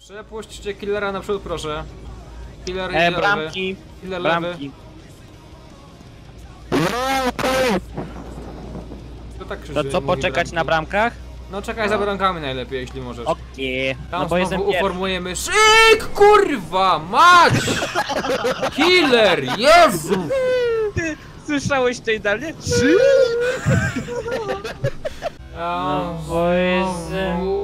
Przepuśćcie killera naprzód, proszę. Killer Bramki. Killer Bramki. To tak To krzyczy, co, mówi poczekać bramki. na bramkach? No czekaj za bramkami najlepiej, jeśli możesz. Okej. Tam No bo jestem znowu pierwszy. uformujemy szyk, kurwa, mać! Killer, Jezu! Ty słyszałeś tej dalej? No bo jestem